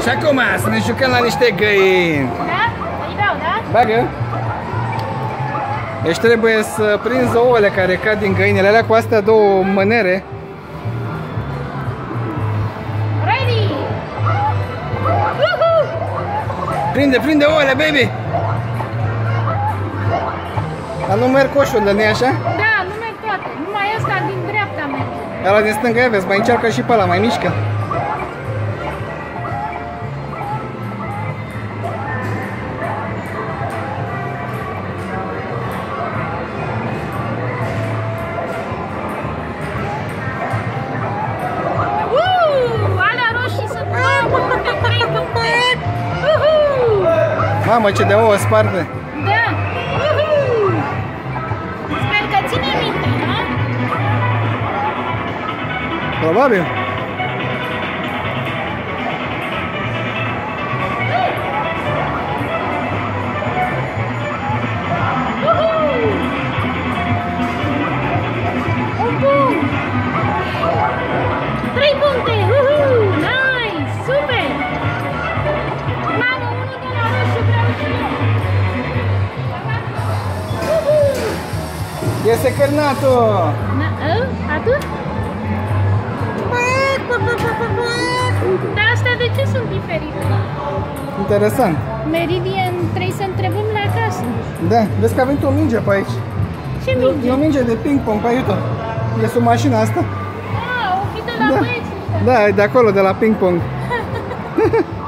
Și acum să ne jucăm la niște găini. Da? Îi dau, da? Bagă. Deci trebuie să prinzi ouăle care cad din găinile alea cu astea două mânere. Ready! Prinde, prinde ouăle, baby! Dar nu merg coșurile, nu-i așa? Da, nu merg toate. Numai ăsta din dreapta merge. Ăla din stânga, vezi, mai încearcă și pe ăla, mai mișcă. Alea roșii sunt 3 puncte. Mamă, ce de ouă sparte! Da! Sper că ține minte, da? Probabil. Un punct! 3 puncte! Nice! Super! Mamă, unul de la roșu vreau și eu! Iese cârnatul! Atât? Dar astea de ce sunt diferite? Interesant. Meridian, trebuie să întrebăm la casă. Da, vezi că a venit o minge pe aici. Ce minge? E o minge de ping-pong pe aici. E sub mașina asta. Ah, o fi de la băieții ăștia. Da, e de acolo, de la ping-pong.